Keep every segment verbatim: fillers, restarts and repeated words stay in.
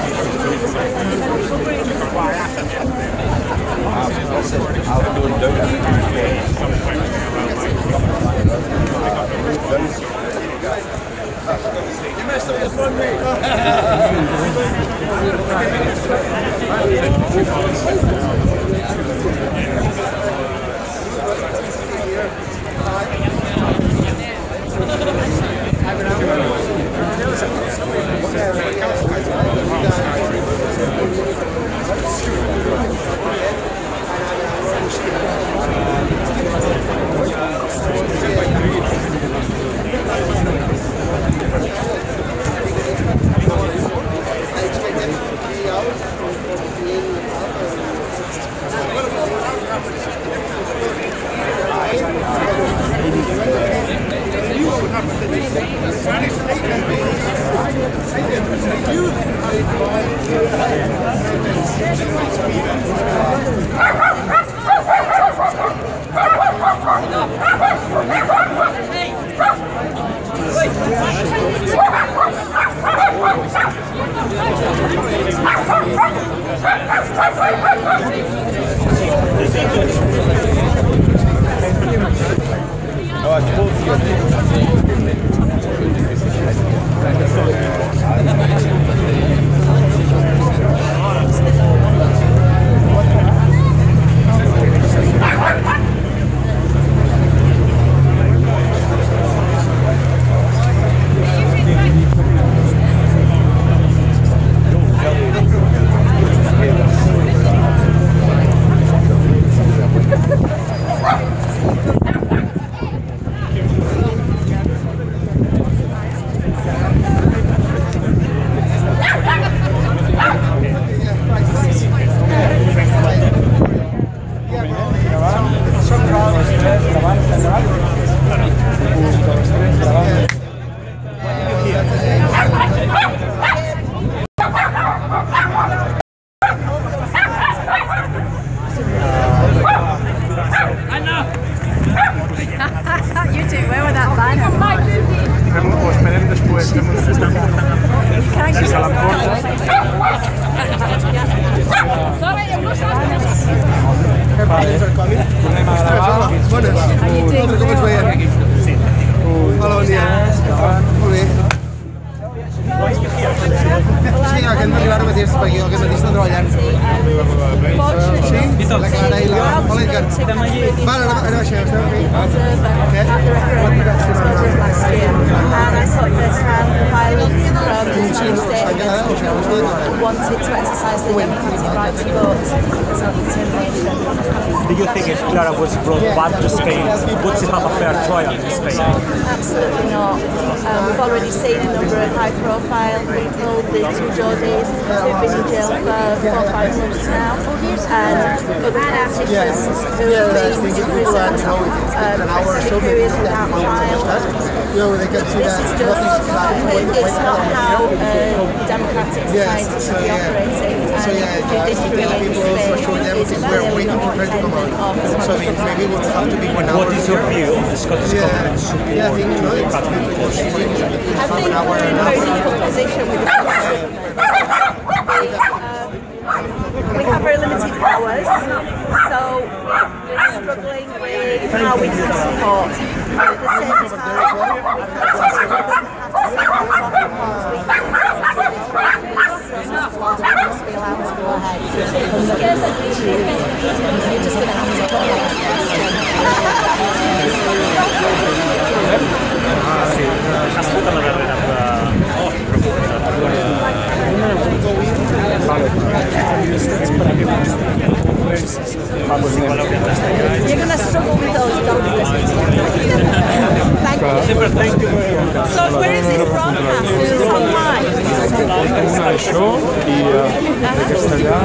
wanted to exercise the democratic right to vote, self-determination. Do you think if Clara was brought back to Spain, would she have a fair trial in Spain? Absolutely not. Um, we've already seen a number of high-profile people, the two Geordies, who've been in jail for four or five months now, and other politicians who have been in prison um, for periods without trial. This is just, it's not how a democratic society should be operating, and judiciary in Spain is clearly not independent or And what is your view of the Scottish government support to the Catholic Church? I think we're in a very difficult position with the Scottish government. Um, we have very limited powers, so we're struggling with how we can support. At the same time, we have to must be allowed to go ahead. Yes, I think you're just going to have to talk about You're going to struggle with those documents. Thank you. Thank you very much. So where is this broadcast? Is this online? Una de show y aquesta allà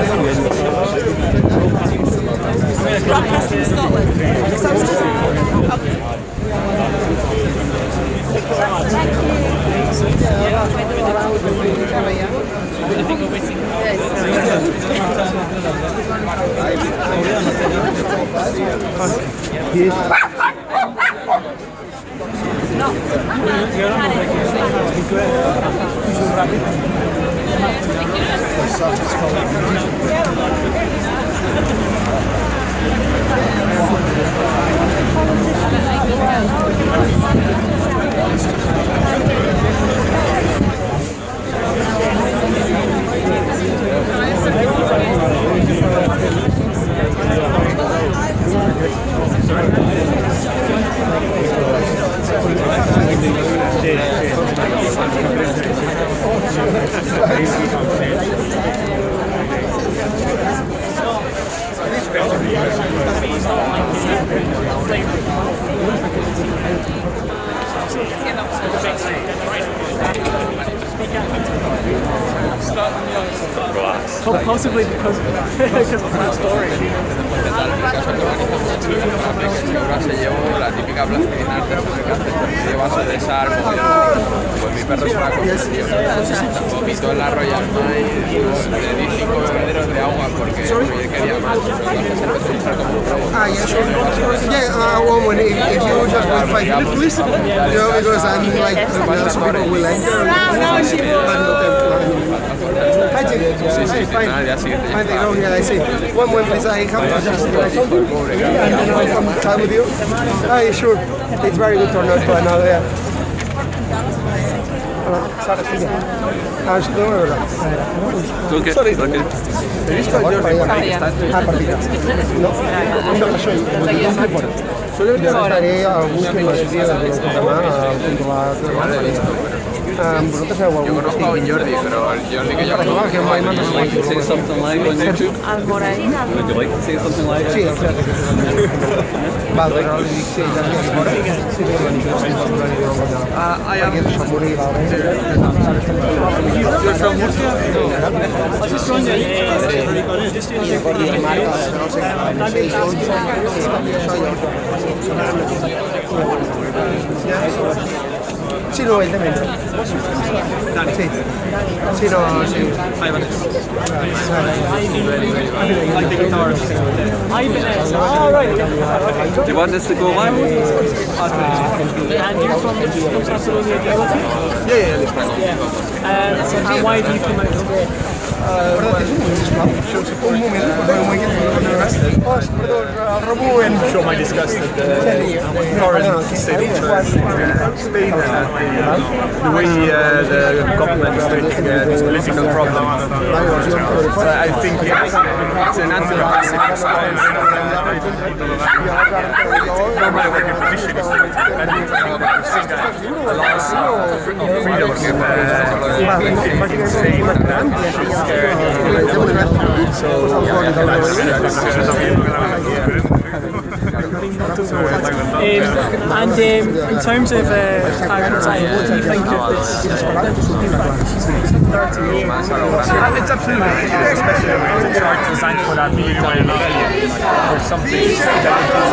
Broadcast in Scotland. So it's just... Okay. Thank you. No. Thank you. Possibly because, because of my story. Se llevó la típica plastilina artesanal que lleva su desarmo. Pues mi perro es una conversión. Vomitó en la Royal Mile, le di cinco bebederos de agua porque él quería más. Entonces empezó a usar como un robot. Ah, yeah, sure. Yeah, uh, well, when, if, if you just wait five minutes, please. You know, because I'm like, uh, some people will enter. Hi, Jim. Sí, sí, Fine. nada, ya siguiente. I think, oh, yeah, I see. One more, please. I have to just do something. And then I'll come chat with you. Ah, yeah, sure. It's very good to know to another. Yeah. Sara, sigue. Ah, no, no, no. ¿Tú qué? Sorry. ¿Tú qué? He visto yo para allá. Ah, partida. No, no, soy. Solo me estaré a algún que nos diga de lo que llama a Um, no te sé, Yo conozco a un Jordi, pero el Jordi que yo conozco que hay más de Say something live on YouTube. Almoraina. Would you like to say something live? Sí, o sea, vale, pero sí, también ahora sí que lo digo. Ah, I am morir ahora. You're from Murcia? I was just wondering. Sí, no, el de menos. Sí. Sí, no, sí. Like the guitar. Ibanez. Oh, right. Do you want this to go live? And you're from Catalonia, do you want it? Yeah, yeah, Yeah. Um, and why do you come out today? Un momento, perdón, show my disgust at the current state of Spain and the way uh, the government is treating uh, this political problem. So I think it's, it's an anti-democratic response. Normally when your position is and you think that allows of freedom in Spain and scared. So yeah, that's Um, and um, in terms of uh, Clara Ponsati, what do you think of this? It's absolutely ridiculous, especially when it's designed for that medium or something.